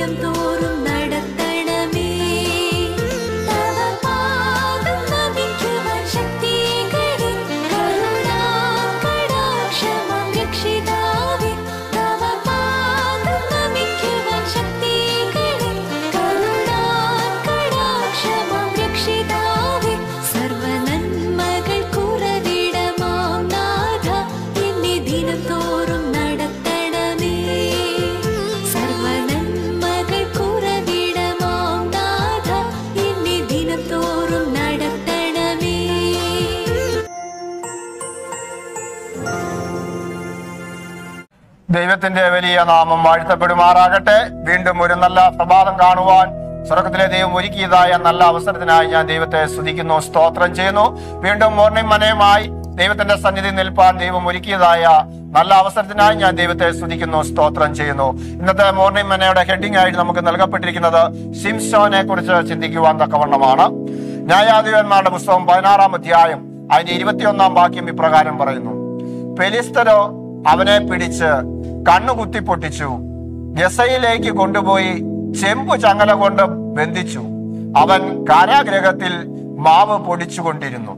ദൈവത്തിന്റെ വലിയ നാമം വാഴ്ത്തപ്പെടുമാറാകട്ടെ. വീണ്ടും ഒരു നല്ല പ്രഭാതം കാണുവാൻ സ്വർഗത്തിലെ ദൈവം ഒരുക്കിയതായ നല്ല അവസരത്തിനായി ഞാൻ ദൈവത്തെ സ്തുതിക്കുന്നു, സ്തോത്രം ചെയ്യുന്നു. വീണ്ടും മോർണിംഗ് മനയുമായി ദൈവത്തിന്റെ സന്നിധി നിൽപ്പാൻ ദൈവം ഒരുക്കിയതായ നല്ല അവസരത്തിനായി ഞാൻ ദൈവത്തെ സ്തുതിക്കുന്നു, സ്തോത്രം ചെയ്യുന്നു. ഇന്നത്തെ മോർണിംഗ് മനയുടെ ഹെഡിംഗ് ആയിട്ട് നമുക്ക് നൽകപ്പെട്ടിരിക്കുന്നത് ശിംശോനെ കുറിച്ച് ചിന്തിക്കുവാൻ തക്കവണ്ണമാണ്. ന്യായാധിപന്മാരുടെ പുസ്തകം 16-ാം അധ്യായം അതിന്റെ 21-ാം വാക്യം ഇപ്രകാരം പറയുന്നു: ഫെലിസ്തരോ അവനെ പിടിച്ച് കണ്ണുകുത്തി പൊട്ടിച്ചു, ഗസയിലേക്ക് കൊണ്ടുപോയി ചെമ്പു ചങ്ങല കൊണ്ട് ബന്ധിച്ചു. അവൻ കാരാഗ്രഹത്തിൽ മാവ് പൊടിച്ചുകൊണ്ടിരുന്നു.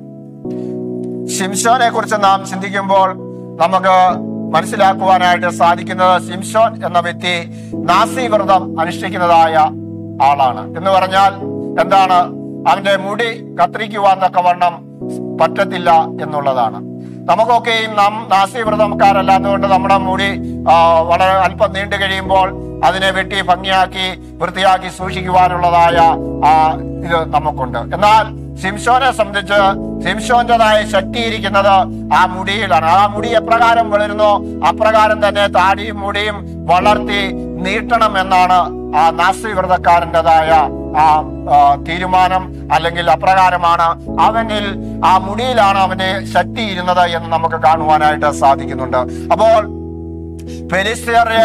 ശിംശോനെ കുറിച്ച് നാം ചിന്തിക്കുമ്പോൾ നമുക്ക് മനസ്സിലാക്കുവാനായിട്ട് സാധിക്കുന്നത്, ശിംശോൻ എന്ന വ്യക്തി നാസി വ്രതം അനുഷ്ഠിക്കുന്നതായ ആളാണ്. എന്ന് പറഞ്ഞാൽ എന്താണ്? അവന്റെ മുടി കത്തിരിക്കുവാൻ തക്കവണ്ണം പറ്റത്തില്ല എന്നുള്ളതാണ്. നമുക്കൊക്കെയും നാം നാസി വ്രതക്കാരല്ലാത്തതുകൊണ്ട് നമ്മുടെ മുടി വളരെ അല്പം നീണ്ടു കഴിയുമ്പോൾ അതിനെ വെട്ടി ഭംഗിയാക്കി വൃത്തിയാക്കി സൂക്ഷിക്കുവാനുള്ളതായ ഇത് നമുക്കുണ്ട്. എന്നാൽ ശിംശോനെ സംബന്ധിച്ച് ശിംശോന്റേതായ ശക്തി ഇരിക്കുന്നത് ആ മുടിയിലാണ്. ആ മുടി എപ്രകാരം വളരുന്നോ അപ്രകാരം തന്നെ താടിയും മുടിയും വളർത്തി നീട്ടണം എന്നാണ് ആ നാസി വ്രതക്കാരൻ്റെതായ ആ തീരുമാനം, അല്ലെങ്കിൽ അപ്രകാരമാണ് അവനിൽ ആ മുടിയിലാണ് അവന്റെ ശക്തി ഇരുന്നത് എന്ന് നമുക്ക് കാണുവാനായിട്ട് സാധിക്കുന്നുണ്ട്. അപ്പോൾ ഫെലിസ്ത്യരെ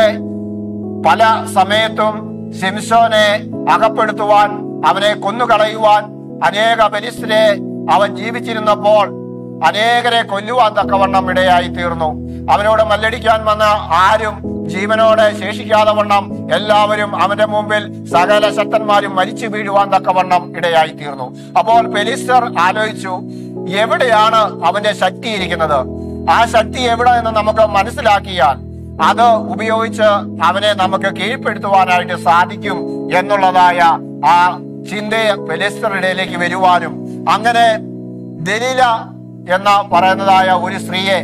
പല സമയത്തും ശിംശോനെ അകപ്പെടുത്തുവാൻ, അവനെ കൊന്നുകളയുവാൻ അനേക ഫെലിസ്ത്യരെ അവൻ ജീവിച്ചിരുന്നപ്പോൾ അനേകരെ കൊല്ലുവാൻ തക്കവണ്ണം ഇടയായി തീർന്നു. അവനോട് മല്ലടിക്കാൻ വന്ന ആരും ജീവനോടെ ശേഷിക്കാതെ വണ്ണം എല്ലാവരും അവന്റെ മുമ്പിൽ സകല ശക്തന്മാരും മരിച്ചു വീഴുവാൻ തക്കവണ്ണം ഇടയായി തീർന്നു. അപ്പോൾ ഫെലിസ്ത്യർ ആലോചിച്ചു, എവിടെയാണ് അവന്റെ ശക്തി ഇരിക്കുന്നത്? ആ ശക്തി എവിടെ എന്ന് നമുക്ക് മനസ്സിലാക്കിയാൽ അത് ഉപയോഗിച്ച് അവനെ നമുക്ക് കീഴ്പ്പെടുത്തുവാനായിട്ട് സാധിക്കും എന്നുള്ളതായ ആ ചിന്തയെ ഫെലിസ്ത്യരുടെ ഇടയിലേക്ക് വരുവാനും, അങ്ങനെ ദലീല എന്ന പറയുന്നതായ ഒരു സ്ത്രീയെ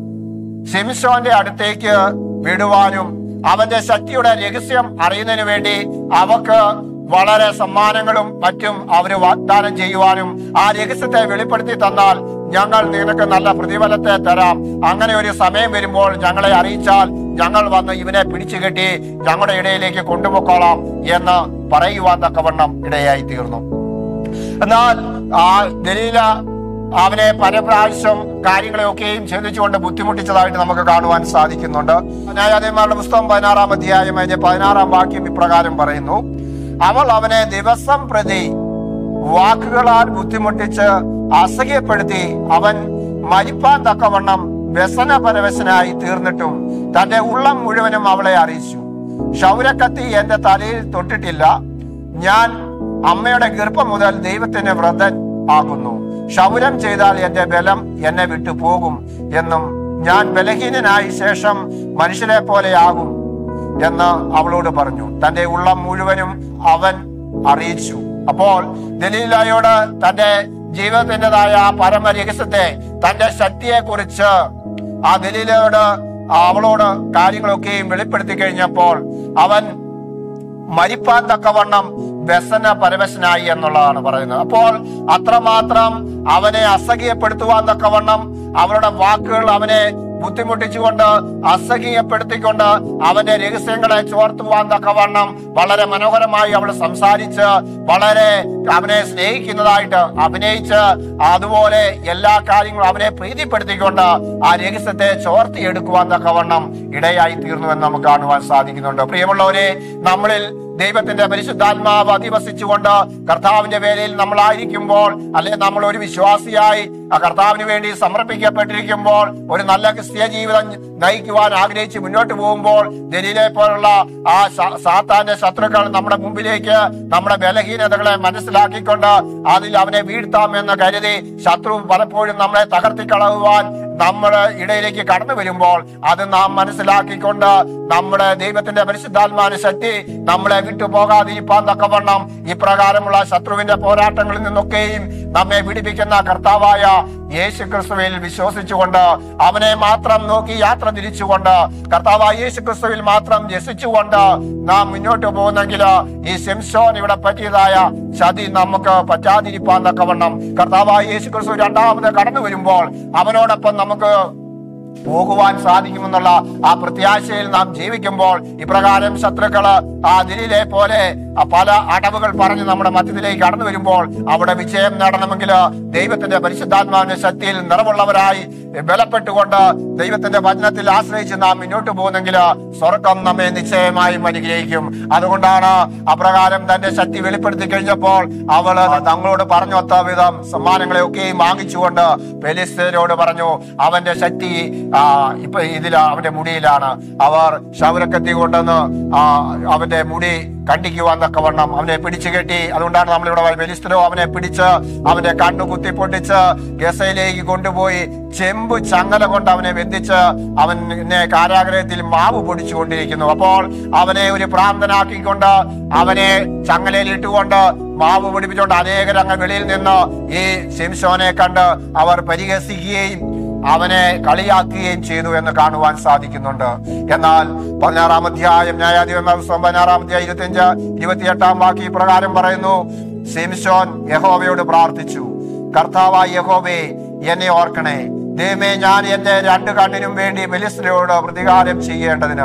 ശിംശോന്റെ അടുത്തേക്ക് വിടുവാനും അവന്റെ ശക്തിയുടെ രഹസ്യം അറിയുന്നതിന് വേണ്ടി അവക്ക് വളരെ സമ്മാനങ്ങളും മറ്റും അവര് വാഗ്ദാനം ചെയ്യുവാനും, ആ രഹസ്യത്തെ വെളിപ്പെടുത്തി തന്നാൽ ഞങ്ങൾ നിനക്ക് നല്ല പ്രതിഫലത്തെ തരാം, അങ്ങനെ ഒരു സമയം വരുമ്പോൾ ഞങ്ങളെ അറിയിച്ചാൽ ഞങ്ങൾ വന്ന് ഇവനെ പിടിച്ചുകെട്ടി ഞങ്ങളുടെ ഇടയിലേക്ക് കൊണ്ടുപോയിക്കോളാം എന്ന് പറയുവാൻ തക്കവണ്ണം ഇടയായി തീർന്നു. എന്നാൽ ആ ദലീല അവനെ പല പ്രാവശ്യം കാര്യങ്ങളെയൊക്കെയും ഛേദിച്ചുകൊണ്ട് ബുദ്ധിമുട്ടിച്ചതായിട്ട് നമുക്ക് കാണുവാൻ സാധിക്കുന്നുണ്ട്. ന്യായാധിപന്മാരുടെ പുസ്തകം 16-ാം അധ്യായം അതിന്റെ 16-ാം വാക്യം ഇപ്രകാരം പറയുന്നു: അവൾ അവനെ ദിവസം പ്രതി വാക്കുകളാൽ ബുദ്ധിമുട്ടിച്ച് അസഹ്യപ്പെടുത്തി അവൻ മരിപ്പാൻ തക്കവണ്ണം വ്യസനപരവശനായി തീർന്നിട്ടും തന്റെ ഉള്ളം മുഴുവനും അവളെ അറിയിച്ചു. ക്ഷൗരക്കത്തി എന്റെ തലയിൽ തൊട്ടിട്ടില്ല, ഞാൻ അമ്മയുടെ ഗർഭം മുതൽ ദൈവത്തിന് വ്രതൻ ആകുന്നു. ക്ഷൗരം ചെയ്താൽ എന്റെ ബലം എന്നെ വിട്ടു പോകും എന്നും ഞാൻ ബലഹീനനായി ശേഷം മനുഷ്യരെ പോലെ ആകും എന്ന് അവളോട് പറഞ്ഞു. തന്റെ ഉള്ളം മുഴുവനും അവൻ അറിയിച്ചു. അപ്പോൾ ദലീലയോട് തന്റെ ജീവിതത്തിൻ്റെതായ പരമരഹസ്യത്തെ, തന്റെ ശക്തിയെ കുറിച്ച് ആ ദലീലയോട് അവളോട് കാര്യങ്ങളൊക്കെയും വെളിപ്പെടുത്തി കഴിഞ്ഞപ്പോൾ അവൻ മരിപ്പാൻ തക്കവണ്ണം വ്യസന പരവശനായി എന്നുള്ളതാണ് പറയുന്നത്. അപ്പോൾ അത്രമാത്രം അവനെ അസഹ്യപ്പെടുത്തുവാൻ തക്കവണ്ണം അവരുടെ വാക്കുകൾ അവനെ ബുദ്ധിമുട്ടിച്ചുകൊണ്ട് അസഹ്യപ്പെടുത്തിക്കൊണ്ട് അവന്റെ രഹസ്യങ്ങളെ ചോർത്തുവാൻ തക്കവണ്ണം വളരെ മനോഹരമായി അവൾ സംസാരിച്ച് വളരെ അവനെ സ്നേഹിക്കുന്നതായിട്ട് അഭിനയിച്ച് അതുപോലെ എല്ലാ കാര്യങ്ങളും അവനെ പ്രീതിപ്പെടുത്തിക്കൊണ്ട് ആ രഹസ്യത്തെ ചോർത്തിയെടുക്കുവാൻ തക്കവണ്ണം ഇടയായി തീർന്നു എന്ന് നമുക്ക് കാണുവാൻ സാധിക്കുന്നുണ്ട്. പ്രിയമുള്ളവരെ, നമ്മളിൽ ദൈവത്തിന്റെ പരിശുദ്ധാത്മാവ് അധിവസിച്ചുകൊണ്ട് കർത്താവിന്റെ വേലയിൽ നമ്മളായിരിക്കുമ്പോൾ, അല്ലെ നമ്മൾ ഒരു വിശ്വാസിയായി ആ കർത്താവിന് വേണ്ടി സമർപ്പിക്കപ്പെട്ടിരിക്കുമ്പോൾ, ഒരു നല്ല ക്രിസ്തീയ ജീവിതം നയിക്കുവാൻ ആഗ്രഹിച്ച് മുന്നോട്ട് പോകുമ്പോൾ, ദലീലെ പോലുള്ള ആ സാത്താന്റെ ശത്രുക്കൾ നമ്മുടെ മുമ്പിലേക്ക് നമ്മുടെ ബലഹീനതകളെ മനസ്സിലാക്കിക്കൊണ്ട് അതിൽ അവനെ വീഴ്ത്താമെന്ന് കരുതി ശത്രു പലപ്പോഴും നമ്മളെ തകർത്തിക്കളയുവാൻ നമ്മുടെ ഇടയിലേക്ക് കടന്നു വരുമ്പോൾ, അത് നാം മനസ്സിലാക്കിക്കൊണ്ട് നമ്മുടെ ദൈവത്തിന്റെ പരിശുദ്ധാത്മാവിന്റെ ശക്തി നമ്മളെ വിട്ടുപോകാതിരിപ്പാൻ തക്കവണ്ണം ഇപ്രകാരമുള്ള ശത്രുവിന്റെ പോരാട്ടങ്ങളിൽ നിന്നൊക്കെയും നമ്മെ വിടിപ്പിക്കുന്ന കർത്താവായ യേശു ക്രിസ്തുവിൽ വിശ്വസിച്ചുകൊണ്ട്, അവനെ മാത്രം നോക്കി യാത്ര തിരിച്ചുകൊണ്ട്, കർത്താവായ യേശു ക്രിസ്തുവിൽ മാത്രം രസിച്ചുകൊണ്ട് നാം മുന്നോട്ട് പോകുന്നെങ്കിൽ ഈ ശിംശോൻ ഇവിടെ പറ്റിയതായ ചതി നമുക്ക് പറ്റാതിരിപ്പാൻ തക്കവണ്ണം കർത്താവായ യേശു ക്രിസ്തു രണ്ടാമത് കടന്നു വരുമ്പോൾ അവനോടൊപ്പം നമുക്ക് പോകുവാൻ സാധിക്കുമെന്നുള്ള ആ പ്രത്യാശയിൽ നാം ജീവിക്കുമ്പോൾ, ഇപ്രകാരം ശത്രുക്കള് ആ ദിലിലെ പോലെ പല അടവുകൾ പറഞ്ഞ് നമ്മുടെ മധ്യത്തിലേക്ക് കടന്നു വരുമ്പോൾ അവിടെ വിജയം നേടണമെങ്കിൽ ദൈവത്തിന്റെ പരിശുദ്ധാത്മാവിന്റെ ശക്തിയിൽ നിറവുള്ളവരായി ബലപ്പെട്ടുകൊണ്ട് ദൈവത്തിന്റെ വചനത്തിൽ ആശ്രയിച്ച് നാം മുന്നോട്ട് പോകുന്നെങ്കിൽ സ്വർഗം നമ്മെ നിശ്ചയമായും അനുഗ്രഹിക്കും. അതുകൊണ്ടാണ് അപ്രകാരം തന്റെ ശക്തി വെളിപ്പെടുത്തി കഴിഞ്ഞപ്പോൾ അവള് തങ്ങളോട് പറഞ്ഞൊത്ത വിധം സമ്മാനങ്ങളെ ഒക്കെയും വാങ്ങിച്ചുകൊണ്ട് ഫെലിസ്ത്യരോട് പറഞ്ഞു, അവന്റെ ശക്തി ഇപ്പൊ അവന്റെ മുടിയിലാണ്. അവർ ക്ഷൗരക്കത്തി കൊണ്ടെന്ന് അവന്റെ മുടി കണ്ടിക്കുവാൻ തക്കവണ്ണം അവനെ പിടിച്ചു കെട്ടി. അതുകൊണ്ടാണ് നമ്മളിവിടെ ഫെലിസ്ത്യരോ അവനെ പിടിച്ച് അവന്റെ കണ്ണു കുത്തിപ്പൊട്ടിച്ച് ഗസയിലേക്ക് കൊണ്ടുപോയി ചെമ്പ് ചങ്ങല കൊണ്ട് അവനെ ബന്ധിച്ച് അവനെ കാരാഗ്രഹത്തിൽ മാവ് പൊടിച്ചുകൊണ്ടിരിക്കുന്നു. അപ്പോൾ അവനെ ഒരു ഭ്രാന്തനാക്കിക്കൊണ്ട് അവനെ ചങ്ങലയിൽ ഇട്ടുകൊണ്ട് മാവ് പൊടിപ്പിച്ചുകൊണ്ട് അനേകരങ്ങ് വെളിയിൽ നിന്ന് ഈ ശിംശോനെ കണ്ട് അവർ പരിഹസിക്കുകയും അവനെ കളിയാക്കുകയും ചെയ്തു എന്ന് കാണുവാൻ സാധിക്കുന്നുണ്ട്. എന്നാൽ 16-ാം അധ്യായം ന്യായാധിപന്മാരുടെ പുസ്തകം 16-ാം അധ്യായം 25-28 വാക്യ പ്രകാരം പറയുന്നു, ശിംശോൻ യഹോവയോട് പ്രാർത്ഥിച്ചു, കർത്താവായ യഹോവേ എന്നെ ഓർക്കണേ, ദൈവമേ ഞാൻ എന്റെ 2 കണ്ണിനും വേണ്ടി ഫെലിസ്ത്യരോട് പ്രതികാരം ചെയ്യേണ്ടതിന്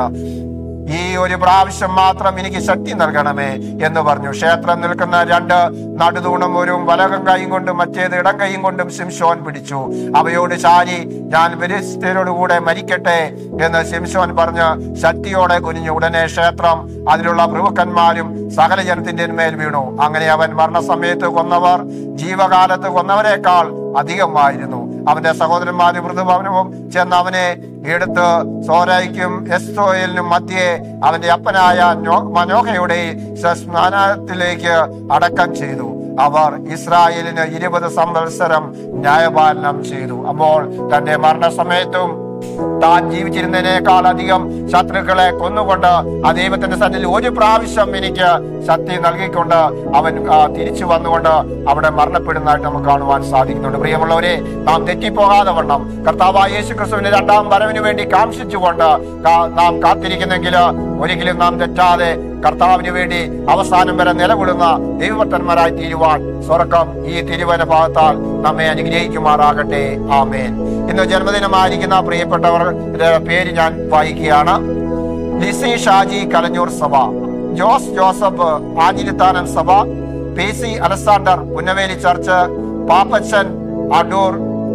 ഈ ഒരു പ്രാവശ്യം മാത്രം എനിക്ക് ശക്തി നൽകണമേ എന്ന് പറഞ്ഞു. ക്ഷേത്രം നിൽക്കുന്ന 2 നടുതൂണും ഒരു വലകം കൈയും കൊണ്ടും മറ്റേത് ഇടം കൈയും കൊണ്ടും ശിംശോൻ പിടിച്ചു. അവയോട് ചാരി, ഞാൻ ഫെലിസ്ത്യരോടുകൂടെ മരിക്കട്ടെ എന്ന് ശിംശോൻ പറഞ്ഞ് ശക്തിയോടെ കുനിഞ്ഞു. ഉടനെ ക്ഷേത്രം അതിലുള്ള പ്രഭുക്കന്മാരും സകല ജനത്തിന്റെ മേൽ വീണു. അങ്ങനെ അവൻ മരണസമയത്ത് കൊന്നവർ ജീവകാലത്ത് കൊന്നവനേക്കാൾ അധികമായിരുന്നു. അവന്റെ സഹോദരന്മാരും മൃദുഭവനവും ചെന്ന് അവനെ എടുത്ത് സോരയ്ക്കും എസ്തോയലിനും മധ്യേ അവന്റെ അപ്പനായ മനോഹയുടെ സ്നാനത്തിലേക്ക് അടക്കം ചെയ്തു. അവർ ഇസ്രായേലിന് 20 സംവത്സരം ന്യായപാലനം ചെയ്തു. അപ്പോൾ തന്റെ മരണസമയത്തും താൻ ജീവിച്ചിരുന്നതിനേക്കാൾ അധികം ശത്രുക്കളെ കൊന്നുകൊണ്ട് ആ ദൈവത്തിന്റെ സന്നിധിയിൽ ഒരു പ്രാവശ്യം എനിക്ക് ശക്തി നൽകിക്കൊണ്ട് അവൻ തിരിച്ചു വന്നുകൊണ്ട് അവിടെ മരണപ്പെടുന്നതായിട്ട് നമുക്ക് കാണുവാൻ സാധിക്കുന്നുണ്ട്. പ്രിയമുള്ളവരെ, നാം തെറ്റിപ്പോകാതെ വണ്ണം കർത്താവായ യേശു ക്രിസ്തുവിന്റെ 2ാം വരവിന് വേണ്ടി കാംക്ഷിച്ചുകൊണ്ട് നാം കാത്തിരിക്കുന്നെങ്കിൽ ഒരിക്കലും നാം തെറ്റാതെ കർത്താവിന് വേണ്ടി അവസാനം വരെ നിലകൊള്ളുന്ന ദൈവഭക്തന്മാരായി തീരുവാൻ സ്വർഗം ഈ തിരുവന ഭാഗത്താൽ നമ്മെ അനുഗ്രഹിക്കുമാറാകട്ടെ. ആമേൻ. ഇന്ന് ജന്മദിനമായിരിക്കുന്ന പ്രിയപ്പെട്ടവരുടെ പേര് ഞാൻ വായിക്കുകയാണ്. ലിസി ഷാജി കലഞ്ഞൂർ സഭ, ജോസ് ജോസഫ് ആഞ്ഞിലിത്താനം സഭ, PC Alexander Punnaveli church, Pappachan Adoor,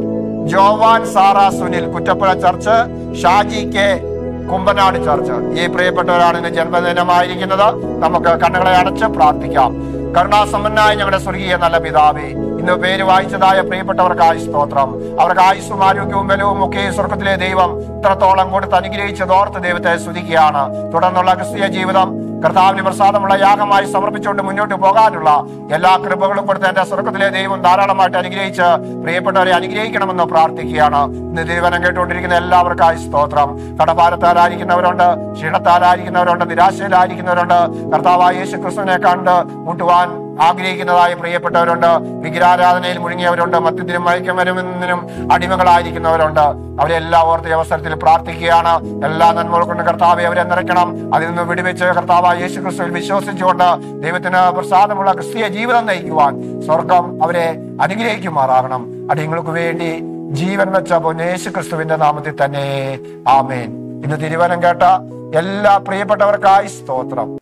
Joan Sara Sunil Kuttappuzha church, Shaji K Kumbanad church. ഈ പ്രിയപ്പെട്ടവരാണ് ഇന്ന് ജന്മദിനമായിരിക്കുന്നത്. നമുക്ക് കണ്ണുകളെ അടച്ച് പ്രാർത്ഥിക്കാം. കരുണാസമ്പന്നായ ഞങ്ങളുടെ സ്വർഗീയ നല്ല പിതാവേ, ഇന്ന് പേര് വായിച്ചതായ പ്രിയപ്പെട്ടവർക്കായി സ്തോത്രം. അവർക്ക് ആയുസ്സും ആരോഗ്യവും ബലവും ഒക്കെ സ്വർഗത്തിലെ ദൈവം ഇത്രത്തോളം കൊടുത്ത് അനുഗ്രഹിച്ചതോർത്ത് ദൈവത്തെ സ്തുതിക്കുകയാണ്. തുടർന്നുള്ള ക്രിസ്തീയ ജീവിതം കർത്താവിന് പ്രസാദമുള്ള യാഗമായി സമർപ്പിച്ചുകൊണ്ട് മുന്നോട്ട് പോകാനുള്ള എല്ലാ കൃപകളും കൊടുത്ത് എന്റെ സ്വർഗത്തിലെ ദൈവം ധാരാളമായിട്ട് അനുഗ്രഹിച്ച് പ്രിയപ്പെട്ടവരെ അനുഗ്രഹിക്കണമെന്ന് പ്രാർത്ഥിക്കുകയാണ്. ഇന്ന് തിരുവനം കേട്ടുകൊണ്ടിരിക്കുന്ന എല്ലാവർക്കായി സ്തോത്രം. കടഭാരത്താലായിരിക്കുന്നവരുണ്ട്, ക്ഷീണത്താലായിരിക്കുന്നവരുണ്ട്, നിരാശയിലായിരിക്കുന്നവരുണ്ട്. കർത്താവായ യേശു ക്രിസ്തുവിനെ കണ്ട് മുട്ടുവാൻ ആഗ്രഹിക്കുന്നതായ പ്രിയപ്പെട്ടവരുണ്ട്. വിഗ്രഹാരാധനയിൽ മുഴുങ്ങിയവരുണ്ട്, മദ്യത്തിനും മയക്കുമരുന്നിനും അടിമകളായിരിക്കുന്നവരുണ്ട്. അവരെല്ലാം ഓർത്ത് അവസരത്തിൽ പ്രാർത്ഥിക്കുകയാണ്. എല്ലാ നന്മകൾ കൊണ്ട് കർത്താവെ അവരെ നിറയ്ക്കണം. അതിൽ നിന്ന് വിടുവെച്ച് കർത്താവായ യേശു ക്രിസ്തുവിൽ വിശ്വസിച്ചുകൊണ്ട് ദൈവത്തിന് പ്രസാദമുള്ള ക്രിസ്തീയ ജീവിതം നയിക്കുവാൻ സ്വർഗം അവരെ അനുഗ്രഹിക്കുമാറാകണം. അടിയങ്ങൾക്ക് വേണ്ടി ജീവൻ വെച്ച യേശു ക്രിസ്തുവിന്റെ നാമത്തിൽ തന്നെ ആമേൻ. ഇന്ന് തിരുവനം കേട്ട എല്ലാ പ്രിയപ്പെട്ടവർക്കായി സ്തോത്രം.